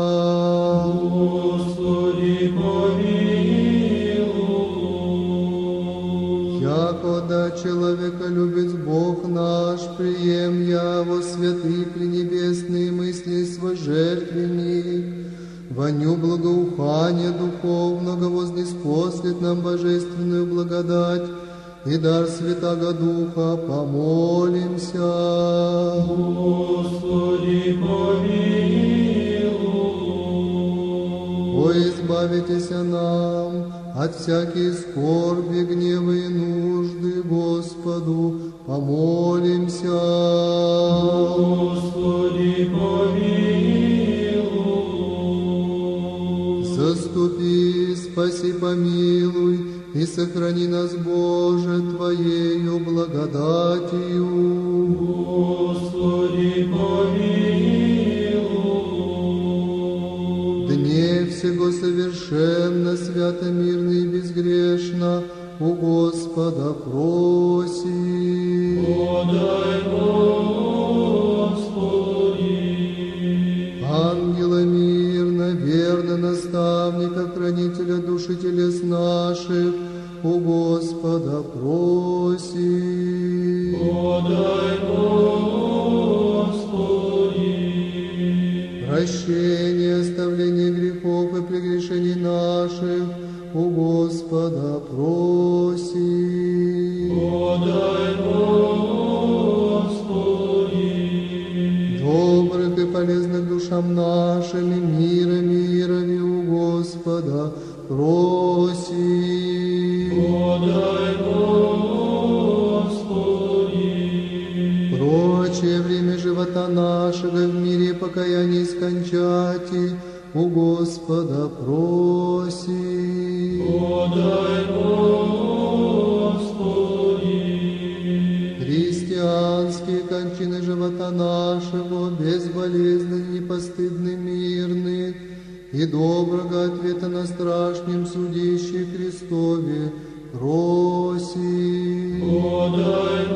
Господи, помилуй. Якода человека любит Бог наш, прием я во святых пренебесные мысли свой жертвенник, воню благоухания духовного вознеспослит нам божественную благодать и дар Святаго Духа, помолимся. Господи, помилуй. О, избавитесь нам от всяких скорби, гнева и нужды, Господу помолимся. Господи, помилуй. Заступи, спаси, помилуй и сохрани нас, Боже, Твоею благодатью. Господи, помилуй. Дне всего совершенно, свято, мирно и безгрешно у Господа просим. Подай, Господи. Ангела мирно, верно, наставника, хранителя души телес наших, у Господа просим. Подай, Господи. Прощение, оставление грехов и прегрешений наших, у Господа просим. Подай, Господи. Добрых и полезных душам нашим и мира, мирови у Господа просим. Подай, Господи. Прочее время живота нашего в мире покаяния скончати, у Господа просим. Подай, Господи. Христианские кончины живота нашего, безболезненны, непостыдны, мирны, и доброго ответа на страшном судище Христове просим. Подай,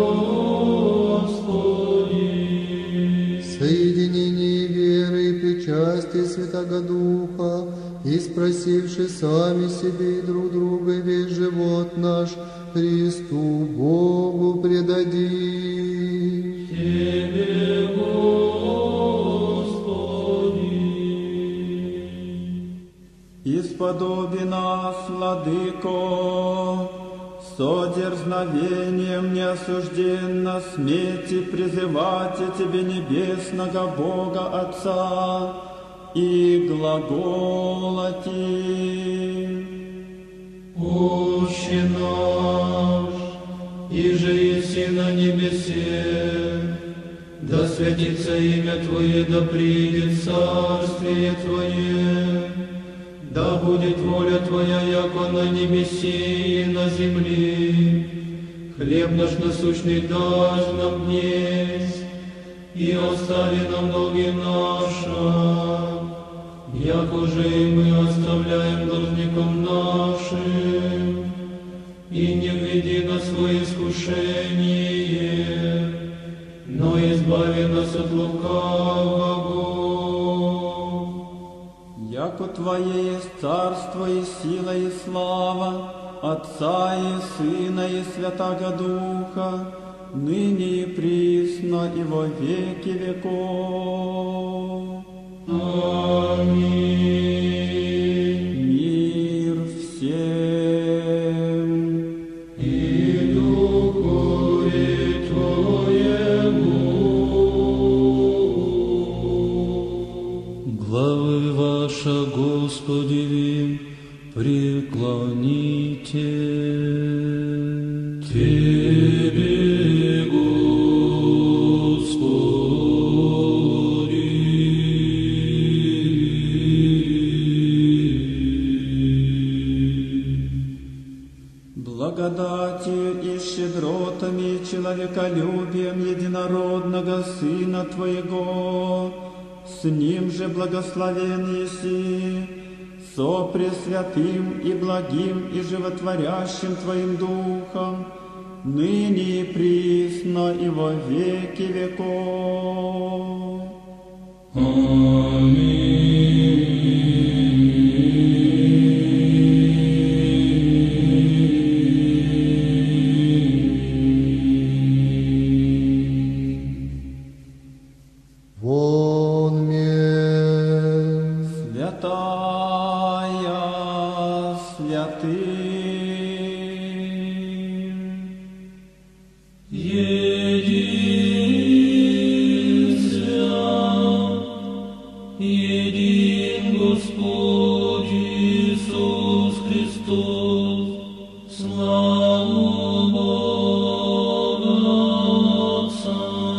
Господи. Соединение веры и причастие Святаго Духа, и спросивши сами себе и друг друга весь живот наш Христу Богу предадим. Тебе, Господи. Исподоби нас, Владыко, со дерзновением неосужденно смейте призывать Тебе небесного Бога Отца и глаголати. Отче наш, и же еси на небесе. Да святится имя Твое, да приидет царствие Твое, да будет воля Твоя, яко на небеси и на земли. Хлеб наш насущный дашь нам днесь, и остави нам долги наши, яко же и мы оставляем должникам нашим, и не введи нас в искушение, но избави нас от лукавого. Яко Твое есть царство и сила и слава, Отца и Сына и Святаго Духа, ныне и присно и во веки веков. Аминь. Мир всем. И Духу Твоему. Главы ваша, Господи, преклоните. Тебе, Господи. Благодатью и щедротами, человеколюбием единородного Сына Твоего, с Ним же благословен еси, со пресвятым и благим и животворящим Твоим Духом, ныне и присно и во веки веков. Аминь. Вон мен. Святая святым. Един свят, един Господь Иисус Христос, славу Бога Отца.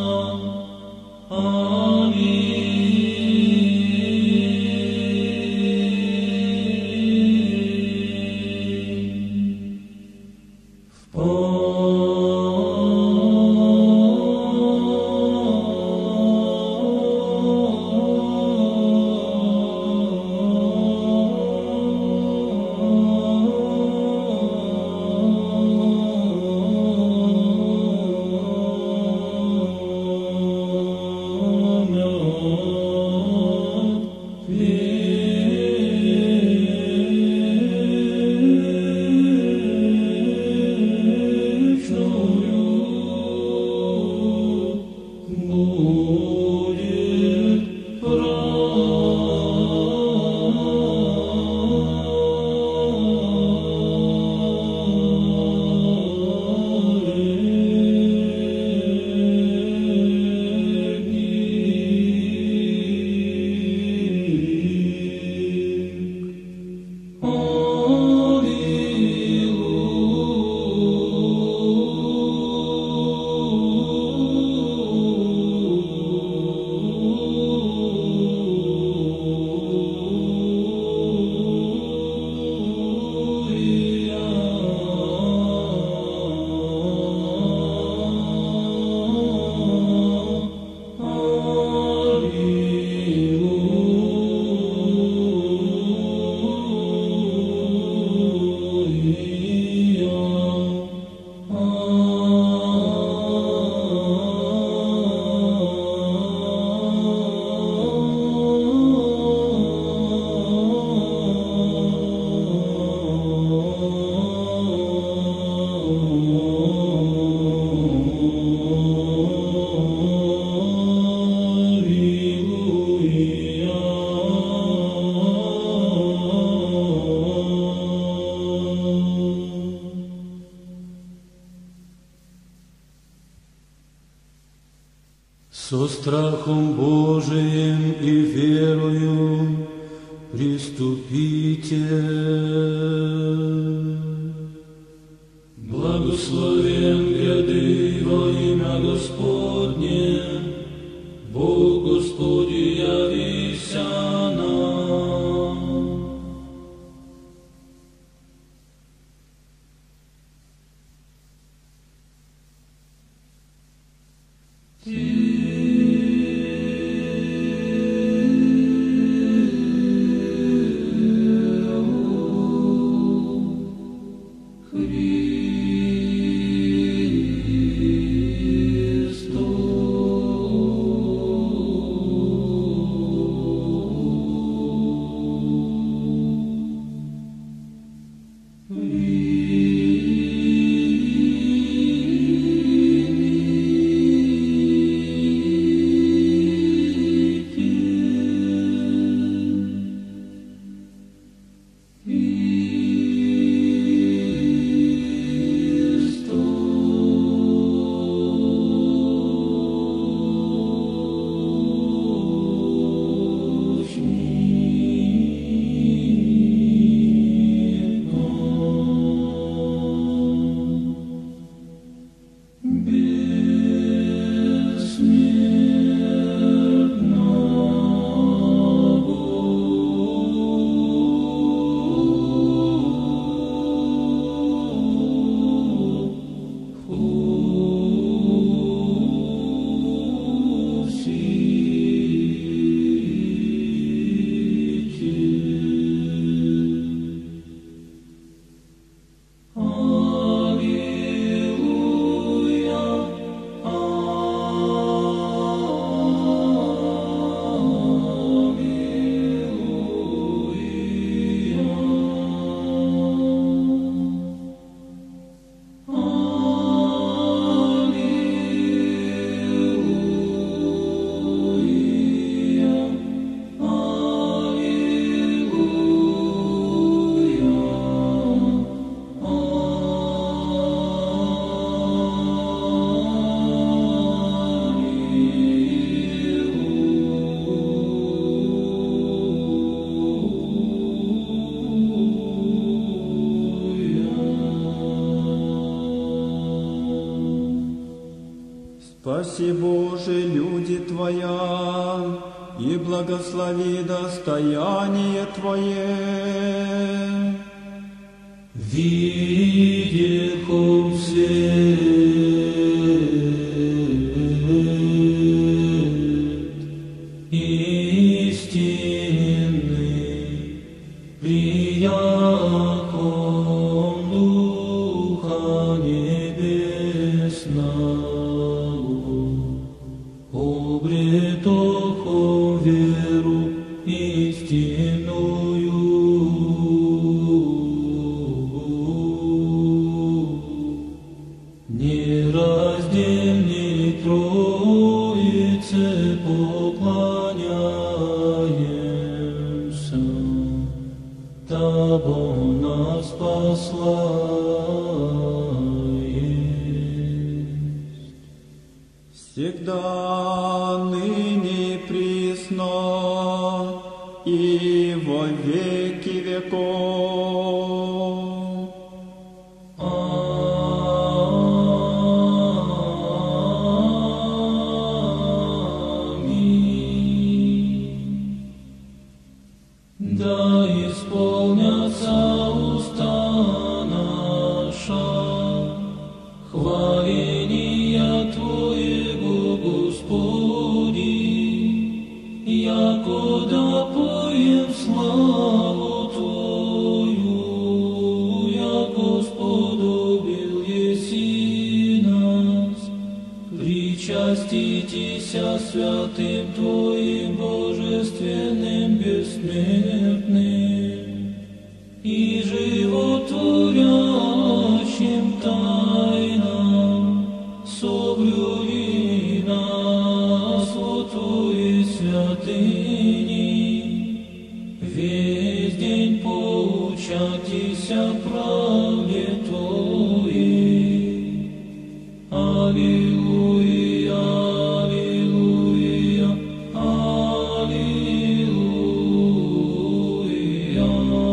Со страхом Божиим и верою приступите. Благословен спаси, Боже, люди Твоя, и благослови достояние Твое. Видихом свет истинный, прияком Духа Небесного, обретохом веру истинную. Нераздельной Троице поклоняемся, Того нас спасла есть. Всегда, ныне и присно, и во веки веков. Да исполнятся уста наша хваления Твоего, Господи, якуда поем славу Твою, я Господу бил еси нас, причаститеся святым Твоим божественным бессмертным и животворящим тайнам, соблюди нас во Твоей святыни, весь день поучатися правде Твоей. Аллилуйя, аллилуйя, аллилуйя.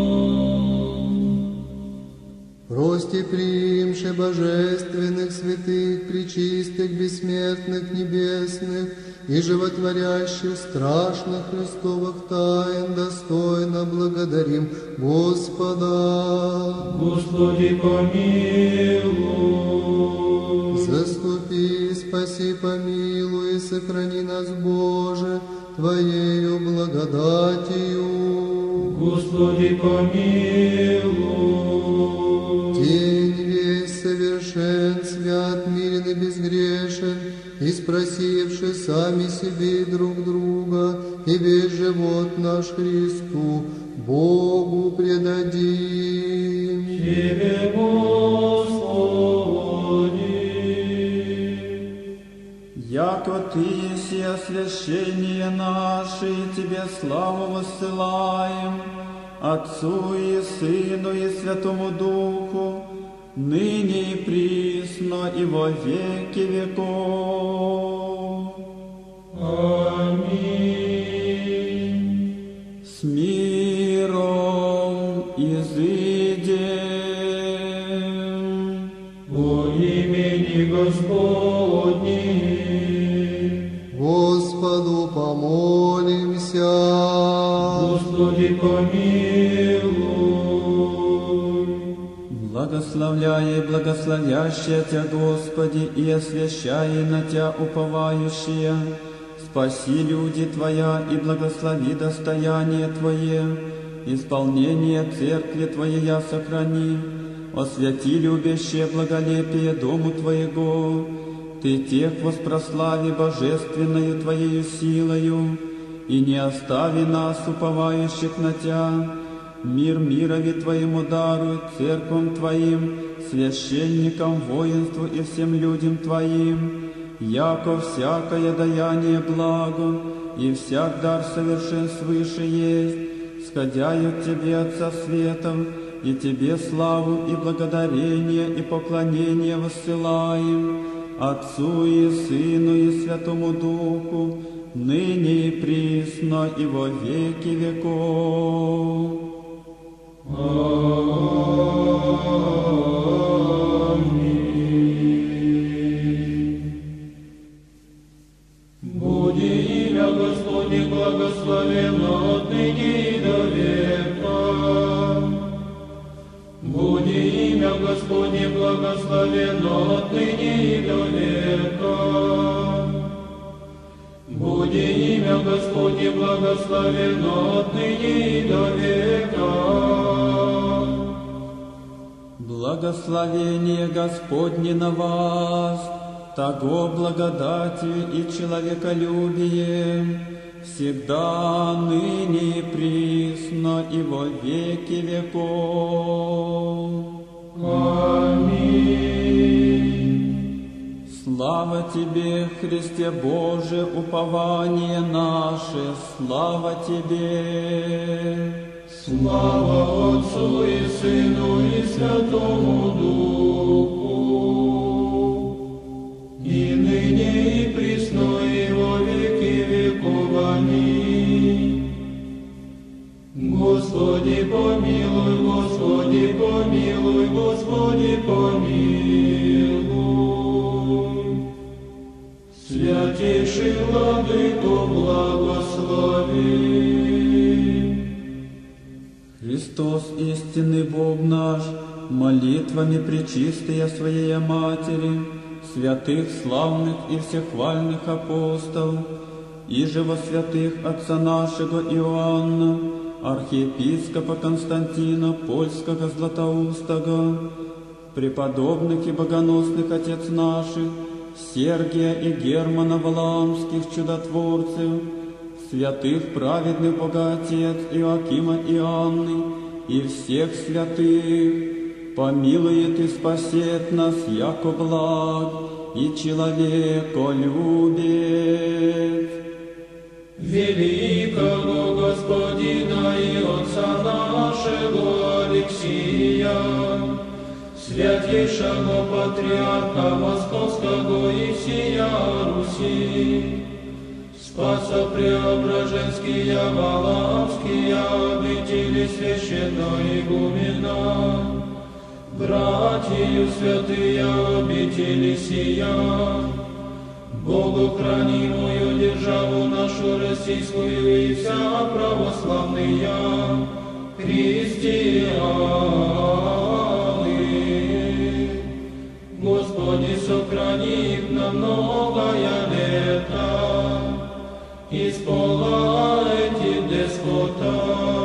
Прости, приимши божественных, святых, пречистых, бессмертных, небесных и животворящих страшных Христовых тайн, достойно благодарим Господа. Господи, помилуй. Заступи, спаси, помилуй, и сохрани нас, Боже, Твоею благодатью. Господи, помилуй. День весь совершен, свят, мирен и безгрешен, и спросивши сами себе и друг друга, и весь живот наш Христу, Богу предадим. Тебе, Господи. Яко Ты еси освящение наше, и Тебе славу воссылаем, Отцу и Сыну и Святому Духу, ныне и присно и во веки веков. Аминь. С миром изыдем. Во имени Господне. Господу помолимся. Господи, помилуй. Благословляя и благословящая Тебя, Господи, и освящая на Тебя уповающие, спаси люди Твоя и благослови достояние Твое, исполнение церкви Твоей сохрани, освяти любящее благолепие дому Твоего, Ты тех воспрослави божественною Твоею силою, и не остави нас, уповающих на Тя. Мир мирови Твоему даруй, церквам Твоим, священникам, воинству и всем людям Твоим, яко всякое даяние благо, и всяк дар совершен свыше есть, сходяю к Тебе, Отца Светов, и Тебе славу и благодарение и поклонение воссылаем, Отцу и Сыну и Святому Духу, ныне и присно и во веки веков. Аминь. благословен отныне и до века. Буди имя Господне благословено отныне и до века. Буди имя Господне благословено отныне и до века. Благословение Господне на вас, того благодатью и человеколюбием, всегда, ныне и присно, и во веки веков. Аминь. Слава Тебе, Христе Боже, упование наше, слава Тебе. Слава Отцу и Сыну и Святому Духу, и ныне и присно и во веки веков. Аминь. Господи помилуй, Господи помилуй, Господи помилуй. Святейший Владыко, благослови. Христос, истинный Бог наш, молитвами пречистая Своей Матери, святых, славных и всехвальных апостолов, и же во святых Отца нашего Иоанна, архиепископа Константина, польского Златоустого, преподобных и богоносных отец наших, Сергия и Германа Валаамских чудотворцев, святых праведных Богоотец Иоакима и Анны, и всех святых, помилует и спасет нас, яко благ и человеколюбец. Великого Господина и Отца нашего Алексия, святейшего Патриарха Московского и всея Руси, Спаса Преображенские, Валаамские обители священно-игумена, братью святые обители сия, Богу хранимую державу нашу российскую и вся православная христианы. Господи, сохрани их на многое лето, исполайте деспота.